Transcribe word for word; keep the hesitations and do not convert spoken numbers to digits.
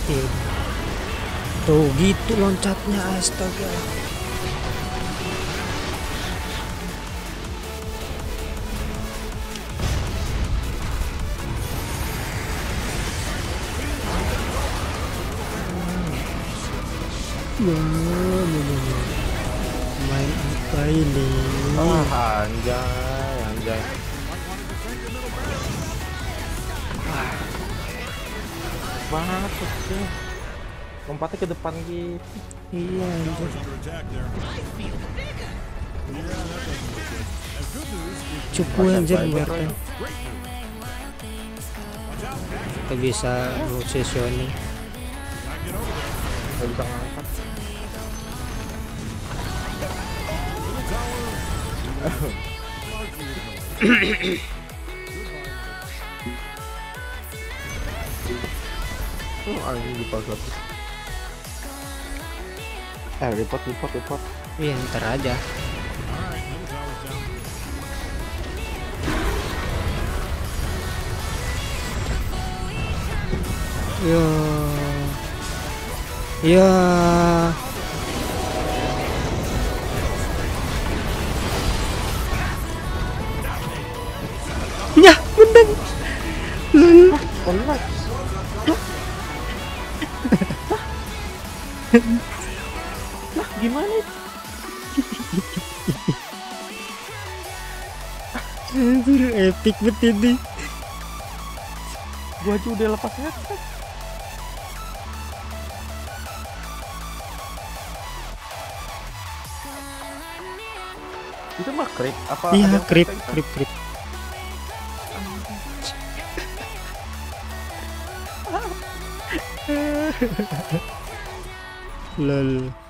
mati. Tuh gitu loncatnya, astaga. Wah, main apa ini? Ah, anjay, anjay. Banget sih. Lompatnya ke depan gitu. Iya, anjir. Cupu anjir Berta. Kita bisa positioning. Gak bisa ngangkat. Oh, anjing dipasang. Eh, report, report, report. Iya, ntar aja. Ya. Ya. Ya, menang. Lul. Online. Lah, gimana? Anjir, epic banget ini. Gua aja udah lepas ngakak. Itu mah creep apa? Iya, ada creep, efek? creep, creep. Lol.